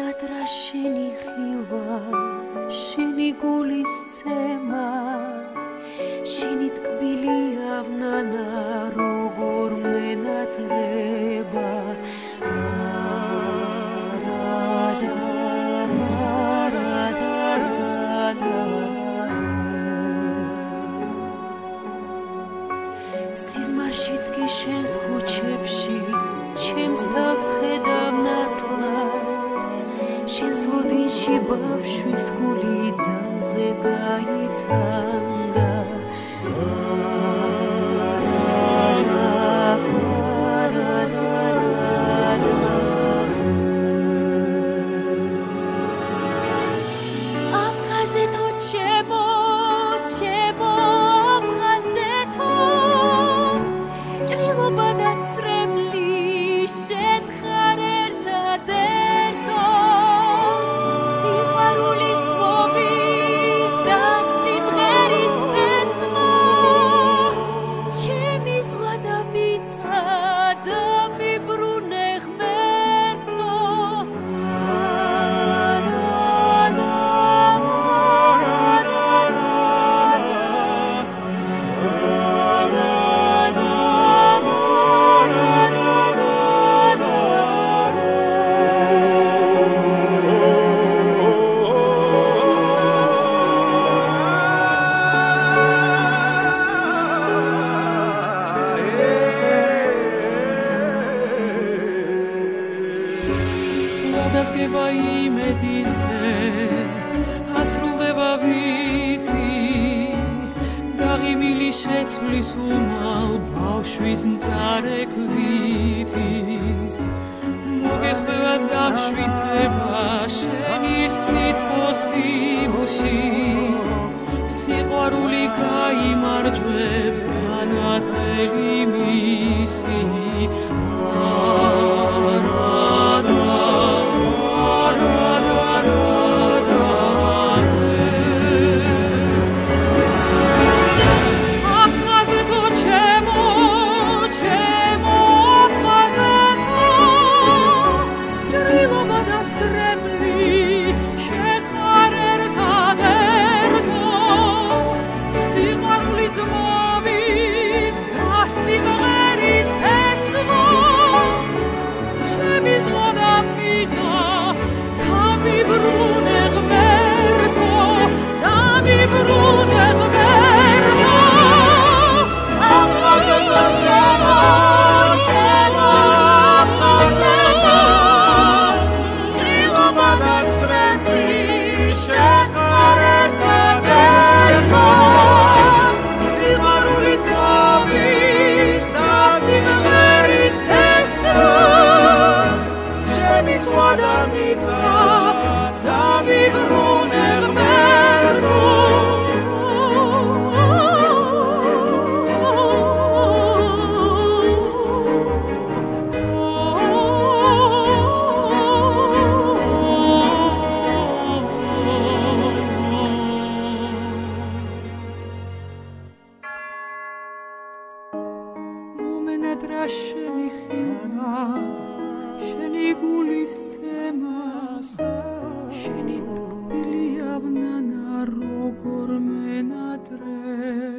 მენატრა შენი ხილვა, შენი გულის ცემა, შენი ტკბილი ავნანა როგორ მენატრება. სიზმარშიც კი შენს ქუჩებში ჩემს თავს ხედავ ნათლად, შენს ლოდინში ბავშვის გული ძალზე გაითანგა. აფხაზეთო ჩემო, ჩემო აფხაზეთო, ჭრილობა და წრემლი შენ ხარ ერთადერთო, სიყვარულის მობის და სიმღერის ფესვო, ჩემი ზღვა და მიწა და მიბრუნე ღმერთო. დადგება იმედის დღე, ასრულდება ვიცი, დაღიმილი შეცვლის უმალ ბავშვის მწარე ქვითის, მოგეხვევა დამშვიდდება შენი სითბოს ღიმში, სიყვარული გაიმარჯვებს განათელი მისი. მენატრა შენი ხილვა, შენი გულის ცემა, შენი ტკბილი ავნანა როგორ მენატრება.